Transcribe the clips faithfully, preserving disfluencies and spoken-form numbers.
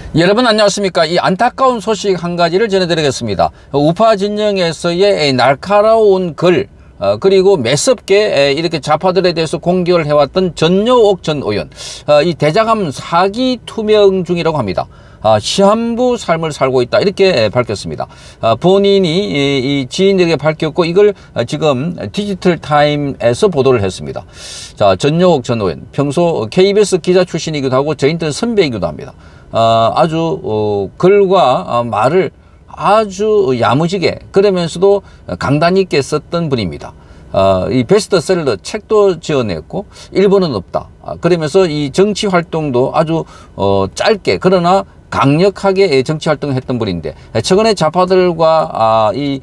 여러분 안녕하십니까. 이 안타까운 소식 한 가지를 전해드리겠습니다. 우파 진영에서의 날카로운 글 어, 그리고 매섭게 이렇게 좌파들에 대해서 공격을 해왔던 전여옥 전 의원, 어, 이 대장암 사기 투명 중이라고 합니다. 아, 시한부 삶을 살고 있다 이렇게 밝혔습니다. 아, 본인이 이, 이 지인에게 밝혔고 이걸 지금 디지털 타임에서 보도를 했습니다. 자, 전여옥 전 의원 평소 케이비에스 기자 출신이기도 하고 저 인터넷 선배이기도 합니다. 아, 아주 어, 글과 어, 말을 아주 야무지게 그러면서도 강단 있게 썼던 분입니다. 어, 이 베스트셀러 책도 지어냈고 일본은 없다. 아, 그러면서 이 정치 활동도 아주 어, 짧게 그러나 강력하게 정치 활동을 했던 분인데 최근에 좌파들과 아, 이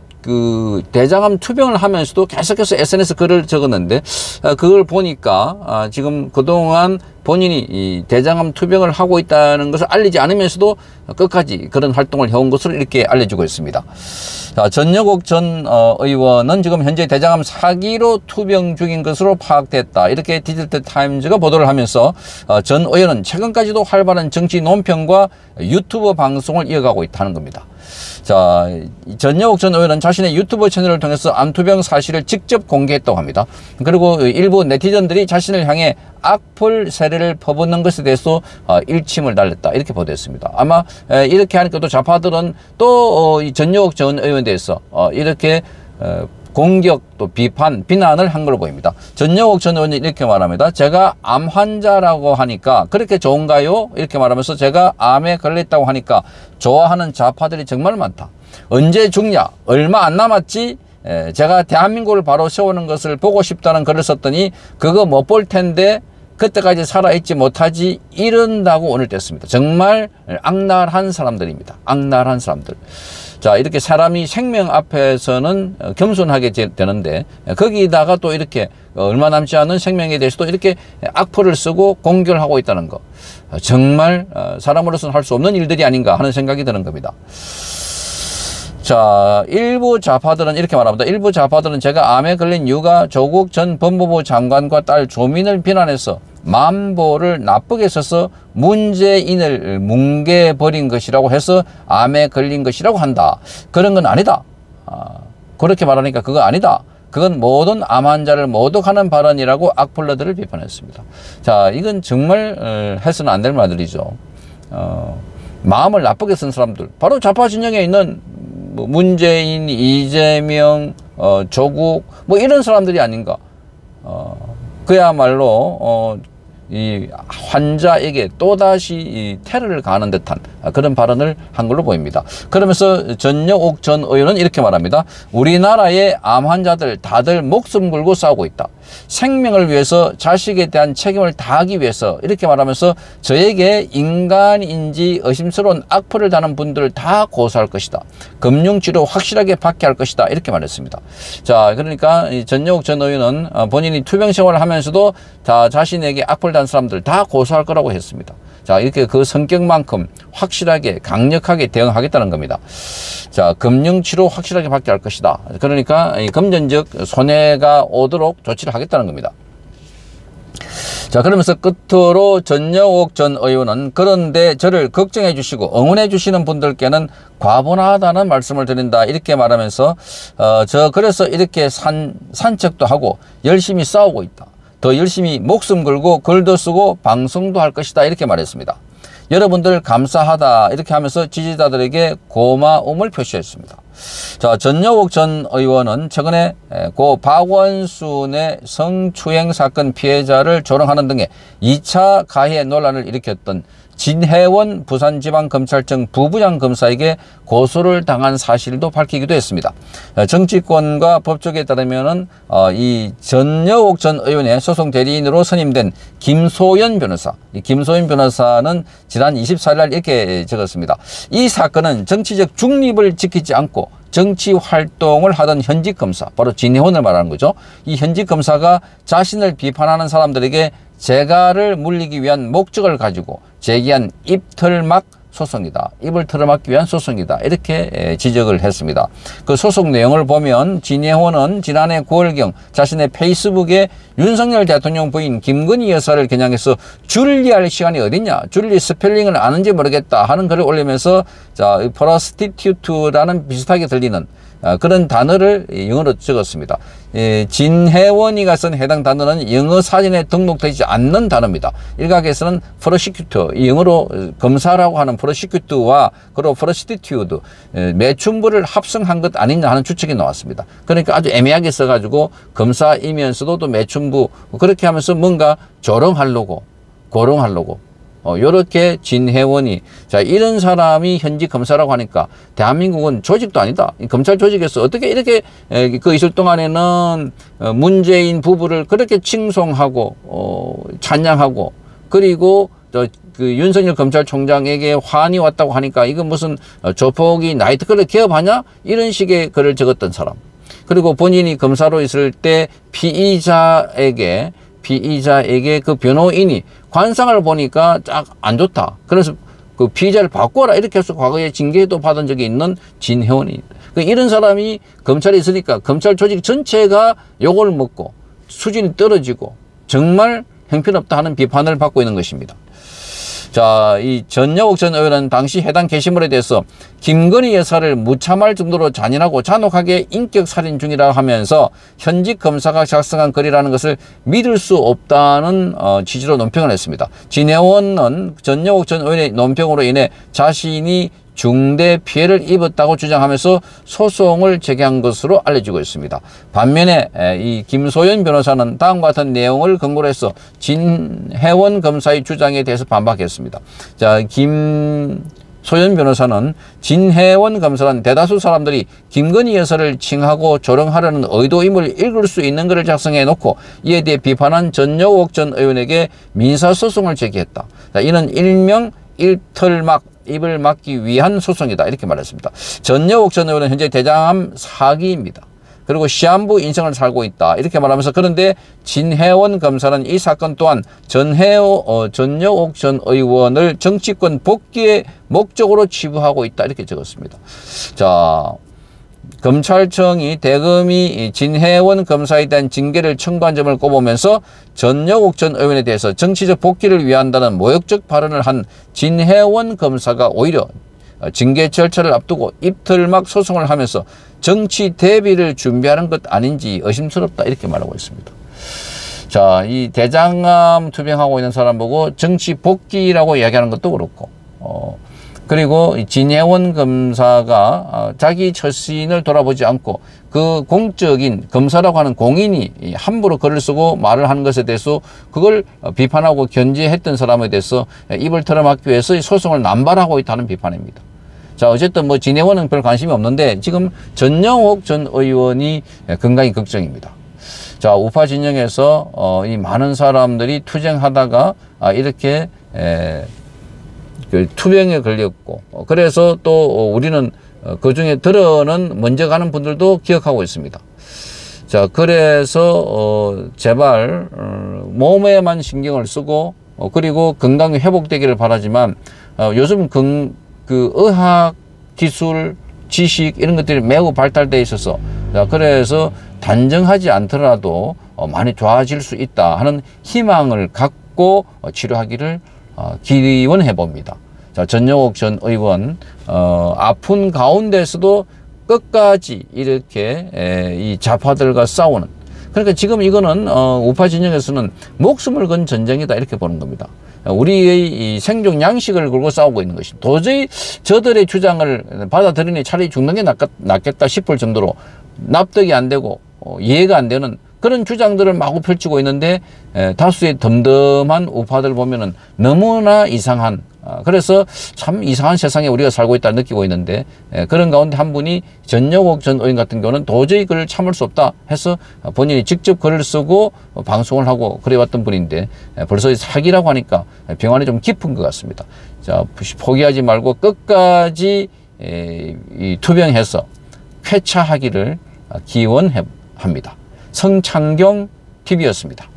그 대장암 투병을 하면서도 계속해서 에스엔에스 글을 적었는데 아, 그걸 보니까 아, 지금 그동안 본인이 이 대장암 투병을 하고 있다는 것을 알리지 않으면서도 끝까지 그런 활동을 해온 것으로 이렇게 알려주고 있습니다. 자, 전여옥 전 어, 의원은 지금 현재 대장암 사기로 투병 중인 것으로 파악됐다. 이렇게 디지털 타임즈가 보도를 하면서 어, 전 의원은 최근까지도 활발한 정치 논평과 유튜브 방송을 이어가고 있다는 겁니다. 자, 전여옥 전 의원은 자신의 유튜브 채널을 통해서 암투병 사실을 직접 공개했다고 합니다. 그리고 일부 네티즌들이 자신을 향해 악플 세례를 퍼붓는 것에 대해서 일침을 날렸다 이렇게 보도했습니다. 아마 이렇게 하니까 또 좌파들은 또 이 전여옥 전 의원에 대해서 이렇게 공격 또 비판, 비난을 한 걸로 보입니다. 전여옥 전 의원이 이렇게 말합니다. 제가 암 환자라고 하니까 그렇게 좋은가요? 이렇게 말하면서 제가 암에 걸렸다고 하니까 좋아하는 좌파들이 정말 많다. 언제 죽냐? 얼마 안 남았지? 에, 제가 대한민국을 바로 세우는 것을 보고 싶다는 글을 썼더니 그거 못 볼 텐데 그때까지 살아있지 못하지 이런다고 오늘 뗐습니다. 정말 악랄한 사람들입니다. 악랄한 사람들. 자, 이렇게 사람이 생명 앞에서는 겸손하게 되는데 거기다가 또 이렇게 얼마 남지 않은 생명에 대해서도 이렇게 악플을 쓰고 공격을 하고 있다는 거 정말 사람으로서는 할 수 없는 일들이 아닌가 하는 생각이 드는 겁니다. 자, 일부 좌파들은 이렇게 말합니다. 일부 좌파들은 제가 암에 걸린 이유가 조국 전 법무부 장관과 딸 조민을 비난해서 만보를 나쁘게 써서 문재인을 뭉개버린 것이라고 해서 암에 걸린 것이라고 한다. 그런 건 아니다. 아, 그렇게 말하니까 그거 아니다. 그건 모든 암 환자를 모독하는 발언이라고 악플러들을 비판했습니다. 자, 이건 정말 어, 해서는 안 될 말들이죠. 어, 마음을 나쁘게 쓴 사람들, 바로 좌파 진영에 있는 뭐 문재인, 이재명, 어, 조국 뭐 이런 사람들이 아닌가. 어, 그야말로 어, 이 환자에게 또다시 이 테러를 가하는 듯한 그런 발언을 한 걸로 보입니다. 그러면서 전여옥 전 의원은 이렇게 말합니다. 우리나라의 암 환자들 다들 목숨 걸고 싸우고 있다. 생명을 위해서 자식에 대한 책임을 다하기 위해서 이렇게 말하면서 저에게 인간인지 의심스러운 악플을 다는 분들을 다 고소할 것이다. 금융치료 확실하게 받게 할 것이다. 이렇게 말했습니다. 자, 그러니까 이 전여옥 전 의원은 본인이 투병 생활을 하면서도 다 자신에게 악플 단 사람들 다 고소할 거라고 했습니다. 자, 이렇게 그 성격만큼 확실하게 강력하게 대응하겠다는 겁니다. 자, 금융치료 확실하게 받게 할 것이다. 그러니까 이 금전적 손해가 오도록 조치를 하겠다는 겁니다. 자, 그러면서 끝으로 전여옥 전 의원은 그런데 저를 걱정해 주시고 응원해 주시는 분들께는 과분하다는 말씀을 드린다 이렇게 말하면서 어, 저 그래서 이렇게 산, 산책도 하고 열심히 싸우고 있다. 더 열심히 목숨 걸고 글도 쓰고 방송도 할 것이다 이렇게 말했습니다. 여러분들 감사하다 이렇게 하면서 지지자들에게 고마움을 표시했습니다. 자, 전여옥 전 의원은 최근에 고 박원순의 성추행 사건 피해자를 조롱하는 등의 이 차 가해 논란을 일으켰던 진혜원 부산지방검찰청 부부장 검사에게 고소를 당한 사실도 밝히기도 했습니다. 정치권과 법조계에 따르면은 어, 이 전여옥 전 의원의 소송 대리인으로 선임된 김소연 변호사, 이 김소연 변호사는 지난 이십사일 날 이렇게 적었습니다. 이 사건은 정치적 중립을 지키지 않고 정치 활동을 하던 현직 검사, 바로 진혜원을 말하는 거죠. 이 현직 검사가 자신을 비판하는 사람들에게 재갈을 물리기 위한 목적을 가지고 제기한 입틀막 소송이다. 입을 털어막기 위한 소송이다. 이렇게 지적을 했습니다. 그 소송 내용을 보면 진혜원은 지난해 구월경 자신의 페이스북에 윤석열 대통령 부인 김건희 여사를 겨냥해서 줄리할 시간이 어딨냐. 줄리 스펠링을 아는지 모르겠다 하는 글을 올리면서 자, 프로스티튜트라는 비슷하게 들리는 그런 단어를 영어로 적었습니다. 예, 진혜원이가 쓴 해당 단어는 영어 사전에 등록되지 않는 단어입니다. 일각에서는 프로시큐터, 영어로 검사라고 하는 프로시큐트와 그리고 프로스티튜드, 매춘부를 합성한 것 아니냐 하는 추측이 나왔습니다. 그러니까 아주 애매하게 써가지고 검사이면서도 또 매춘부, 그렇게 하면서 뭔가 조롱하려고, 고롱하려고 어, 요렇게 진혜원이, 자, 이런 사람이 현직 검사라고 하니까 대한민국은 조직도 아니다. 검찰 조직에서 어떻게 이렇게 에, 그 있을 동안에는 어, 문재인 부부를 그렇게 칭송하고, 어, 찬양하고, 그리고 저, 그 윤석열 검찰총장에게 환이 왔다고 하니까 이건 무슨 어, 조폭이 나이트클럽 개업하냐? 이런 식의 글을 적었던 사람. 그리고 본인이 검사로 있을 때 피의자에게 피의자에게 그 변호인이 관상을 보니까 딱 안 좋다. 그래서 그 피의자를 바꿔라. 이렇게 해서 과거에 징계도 받은 적이 있는 진혜원이. 그 이런 사람이 검찰에 있으니까 검찰 조직 전체가 욕을 먹고 수준이 떨어지고 정말 형편없다 하는 비판을 받고 있는 것입니다. 자, 이 전여옥 전 의원은 당시 해당 게시물에 대해서 김건희 여사를 무참할 정도로 잔인하고 잔혹하게 인격살인 중이라 하면서 현직 검사가 작성한 글이라는 것을 믿을 수 없다는 어, 취지로 논평을 했습니다. 진혜원은 전여옥 전 의원의 논평으로 인해 자신이 중대 피해를 입었다고 주장하면서 소송을 제기한 것으로 알려지고 있습니다. 반면에 이 김소연 변호사는 다음과 같은 내용을 근거로 해서 진혜원 검사의 주장에 대해서 반박했습니다. 자, 김소연 변호사는 진혜원 검사는 대다수 사람들이 김건희 여사를 칭하고 조롱하려는 의도임을 읽을 수 있는 글을 작성해 놓고 이에 대해 비판한 전여옥 전 의원에게 민사소송을 제기했다. 자, 이는 일명 일털막 입을 막기 위한 소송이다. 이렇게 말했습니다. 전여옥 전 의원은 현재 대장암 사기입니다. 그리고 시한부 인생을 살고 있다. 이렇게 말하면서 그런데 진혜원 검사는 이 사건 또한 전혜오, 어, 전여옥 전 의원을 정치권 복귀의 목적으로 치부하고 있다. 이렇게 적었습니다. 자, 검찰청이 대검이 진혜원 검사에 대한 징계를 청구한 점을 꼽으면서 전여옥 전 의원에 대해서 정치적 복귀를 위한다는 모욕적 발언을 한 진혜원 검사가 오히려 징계 절차를 앞두고 입틀막 소송을 하면서 정치 대비를 준비하는 것 아닌지 의심스럽다. 이렇게 말하고 있습니다. 자, 이 대장암 투병하고 있는 사람 보고 정치 복귀라고 이야기하는 것도 그렇고, 어, 그리고 진혜원 검사가 자기 처신을 돌아보지 않고 그 공적인 검사라고 하는 공인이 함부로 글을 쓰고 말을 하는 것에 대해서 그걸 비판하고 견제했던 사람에 대해서 입을 털어막기 위해서 소송을 남발하고 있다는 비판입니다. 자, 어쨌든 뭐 진혜원은 별 관심이 없는데 지금 전여옥 전 의원이 굉장히 걱정입니다. 자, 우파 진영에서 어, 이 많은 사람들이 투쟁하다가 아, 이렇게 에, 그 투병에 걸렸고, 그래서 또 우리는 그 중에 들어는 먼저 가는 분들도 기억하고 있습니다. 자, 그래서 어 제발 어 몸에만 신경을 쓰고 어 그리고 건강이 회복되기를 바라지만 어 요즘 건, 그 의학 기술 지식 이런 것들이 매우 발달되어 있어서, 자, 그래서 단정하지 않더라도 어 많이 좋아질 수 있다 하는 희망을 갖고 어 치료하기를 어, 기원해 봅니다. 자, 전여옥 전 의원, 어, 아픈 가운데서도 끝까지 이렇게, 에, 이 좌파들과 싸우는. 그러니까 지금 이거는, 어, 우파 진영에서는 목숨을 건 전쟁이다. 이렇게 보는 겁니다. 우리의 이 생존 양식을 걸고 싸우고 있는 것입니다. 도저히 저들의 주장을 받아들이니 차라리 죽는 게 낫겠, 낫겠다 싶을 정도로 납득이 안 되고, 어, 이해가 안 되는 그런 주장들을 마구 펼치고 있는데, 에, 다수의 덤덤한 우파들 보면은 너무나 이상한, 아, 그래서 참 이상한 세상에 우리가 살고 있다 느끼고 있는데, 에, 그런 가운데 한 분이 전여옥 전 의원 같은 경우는 도저히 그를 참을 수 없다 해서 본인이 직접 글을 쓰고 방송을 하고 그래왔던 분인데, 에, 벌써 사기라고 하니까 병환이 좀 깊은 것 같습니다. 자, 포기하지 말고 끝까지 에, 이 투병해서 쾌차하기를 기원합니다. 성창경 티비였습니다.